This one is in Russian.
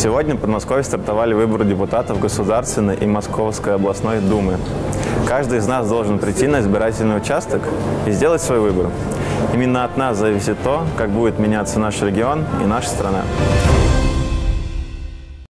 Сегодня в Подмосковье стартовали выборы депутатов Государственной и Московской областной думы. Каждый из нас должен прийти на избирательный участок и сделать свой выбор. Именно от нас зависит то, как будет меняться наш регион и наша страна.